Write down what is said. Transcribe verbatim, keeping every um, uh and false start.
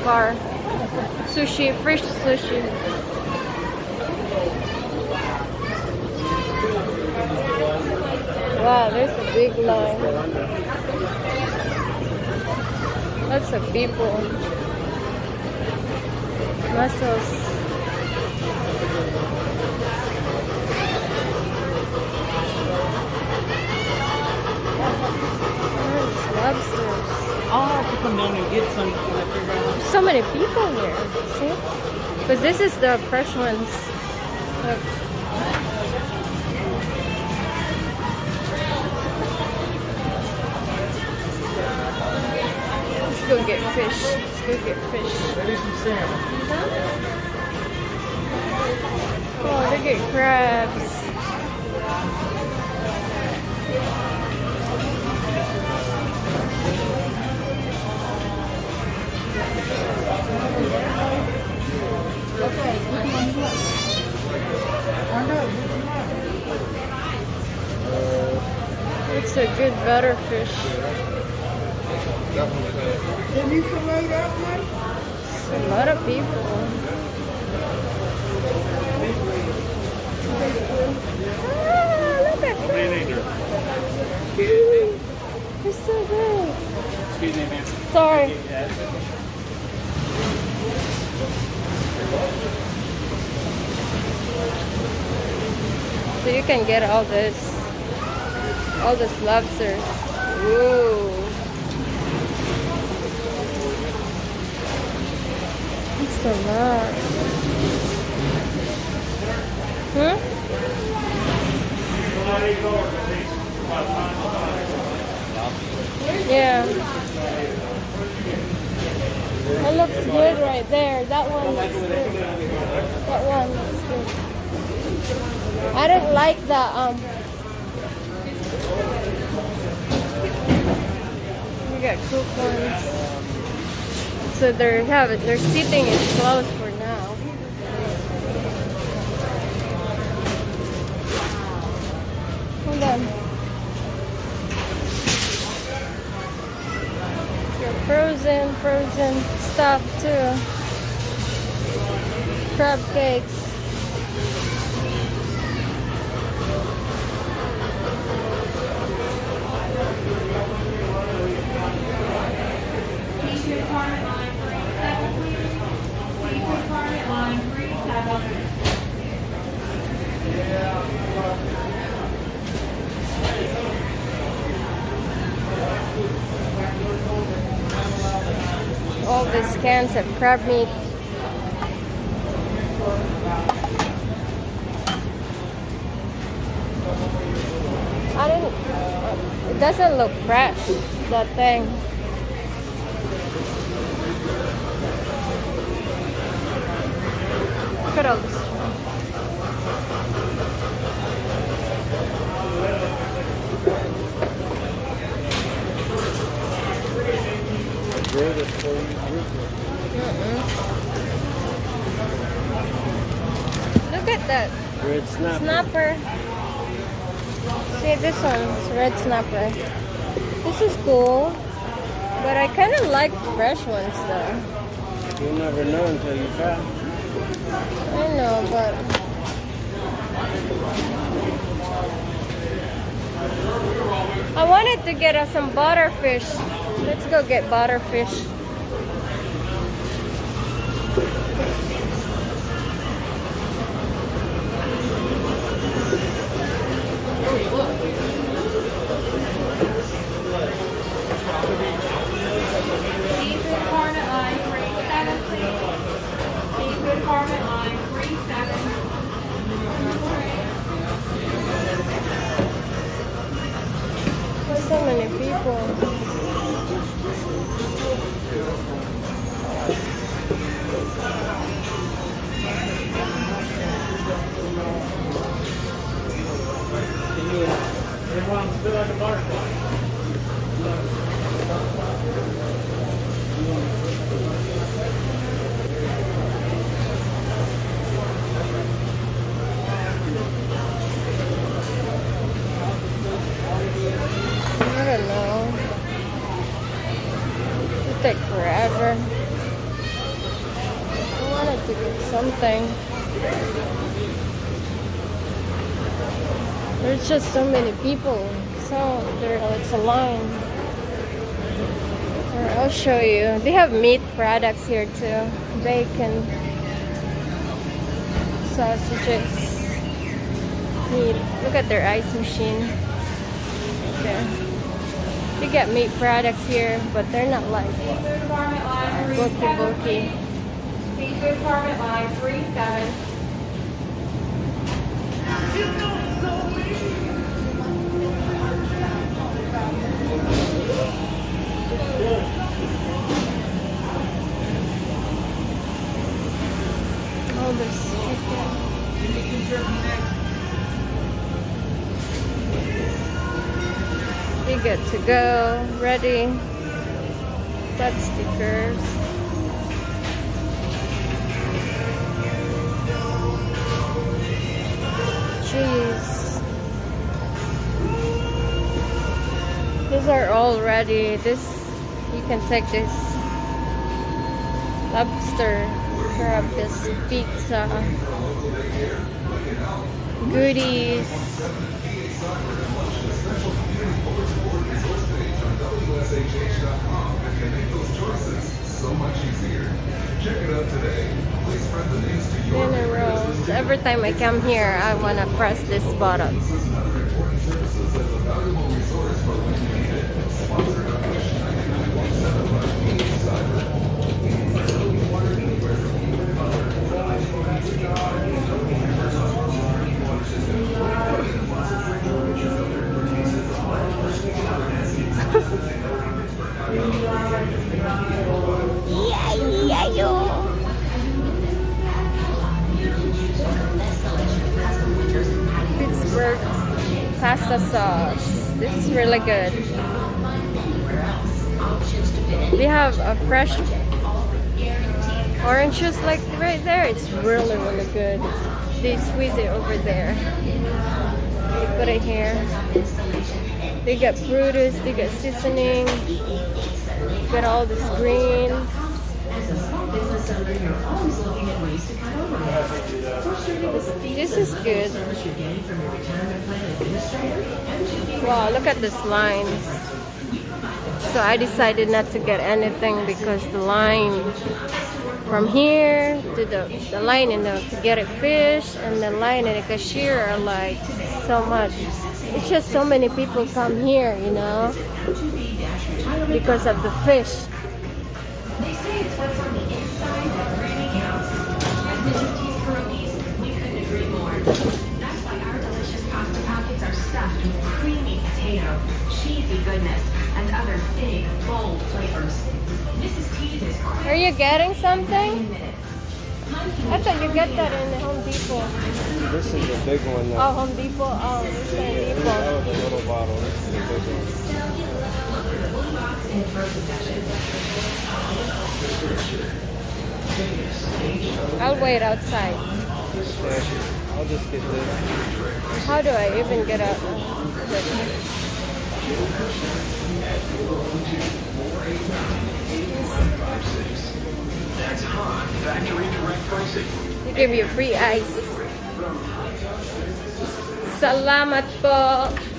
far. Sushi, fresh sushi. Wow, there's a big line. Lots of people. Mussels. There's lobsters. I'll have to come down and get some. So many people here. See? Because this is the fresh ones. Look. Let's go get fish. Let's go get fish. Maybe some salmon. Oh, look at crabs. It's a good butterfish. Can you fillet that one? It's a lot of people. Ah, look at What do you need, Drew? It's so good. Excuse me, ma'am. Sorry. So you can get all this, all this lobsters. Ooh. It's a lot. Hmm? Yeah. That looks good right there. That one looks good. That one looks good. I don't like the um. We got coupons. So they're have it. Their seating is closed for now. Hold on. Your frozen, frozen stuff too. Crab cakes. All these cans of crab meat. I didn't, it doesn't look fresh, that thing. Look at all this. Mm-mm. Look at that Red snapper. snapper. See, this one's red snapper. This is cool, but I kind of like fresh ones though. You'll never know until you try. I know, but I wanted to get us some butterfish. Let's go get butterfish. There's so many people. Everyone's still like a butterfly. I don't know. It'll take forever. something. There's just so many people. So there, it's a line. Or I'll show you. They have meat products here too. Bacon, sausages, meat. Look at their ice machine. Okay. You get meat products here, but they're not like bulky bulky. Seafood Department line three seven. Oh, there's chicken. You get to go, ready. Got stickers. Cheese. These are all ready. This, you can take this lobster, grab this pizza, goodies. Dinner rolls. Every time I come here, I want to press this button. Yeah, yeah, yo. Pittsburgh pasta sauce. This is really good. They have a fresh orange juice like right there. It's really, really good. They squeeze it over there. They put it here. They got produce, they got seasoning, got all this green. This, this is good. Wow, look at this lines. So I decided not to get anything because the line from here to the, the line in the, to get a fish and the line in the cashier are like so much. It's just so many people come here, you know, because of the fish. They say it's what's on the inside that really counts. As Missus T's pierogies, we couldn't agree more. That's why our delicious pasta packets are stuffed with creamy potato, cheesy goodness, and other big, bold flavors. Missus T's is quick. Are you getting something? I thought you get that in the Home Depot. This is a big one though. Oh, Home Depot. Oh, this is Home Yeah, Depot. that was a little bottle. This is a big one. I'll wait outside. Yeah, I'll just get this. How do I even get out? That's hot factory direct pricing. They give you free ice. Salamat po.